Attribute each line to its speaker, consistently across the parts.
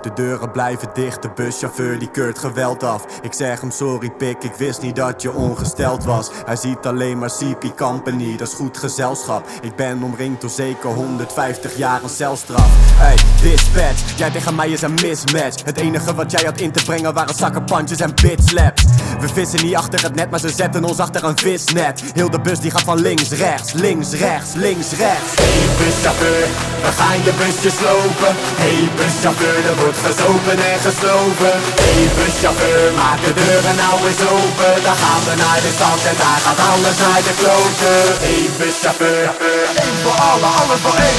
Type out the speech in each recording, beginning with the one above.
Speaker 1: De deuren blijven dicht, de buschauffeur die keurt geweld af. Ik zeg hem sorry pik, ik wist niet dat je ongesteld was. Hij ziet alleen maar CP Company, dat is goed gezelschap. Ik ben omringd door zeker 150 jaar een celstraf. Hey, dispatch, jij tegen mij is een mismatch. Het enige wat jij had in te brengen waren zakkenpantjes en bitslaps. We vissen niet achter het net, maar ze zetten ons achter een visnet. Heel de bus die gaat van links, rechts, links, rechts, links, rechts.
Speaker 2: Hey buschauffeur, we gaan je busje slopen. Hey buschauffeur, er wordt gezopen en gesloven. Hey buschauffeur, maak de deuren nou eens open. Dan gaan we naar de stad en daar gaat alles naar de kloten. Hey buschauffeur, één voor alle, alle voor één.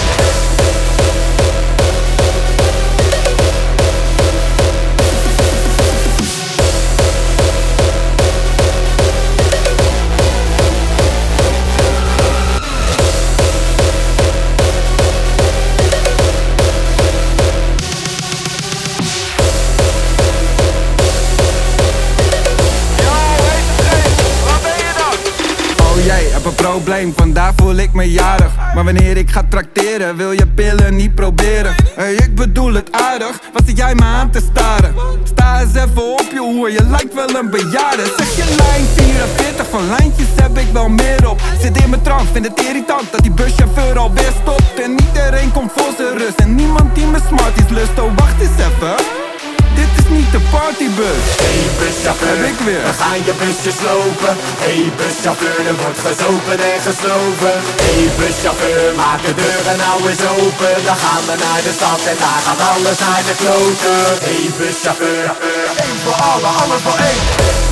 Speaker 3: Jij hebt een probleem, vandaar voel ik me jarig. Maar wanneer ik ga trakteren, wil je pillen niet proberen. Hey, ik bedoel het aardig, wat zit jij me aan te staren? Sta eens even op je hoer, je lijkt wel een bejaarde. Zeg je lijn 44, van lijntjes heb ik wel meer op. Zit in mijn trance, vind het irritant dat die buschauffeur alweer stopt. En iedereen komt voor zijn rust en niemand die me smarties lust. Oh wacht eens even, dit is niet de partybus.
Speaker 2: Hey buschauffeur,
Speaker 3: heb ik weer.
Speaker 2: we gaan je busje slopen. Hey buschauffeur, er wordt gezopen en gesloven. Hey buschauffeur, maak de deuren nou eens open. Dan gaan we naar de stad en daar gaat alles naar de kloten. Hey buschauffeur, één voor alle, alle voor één.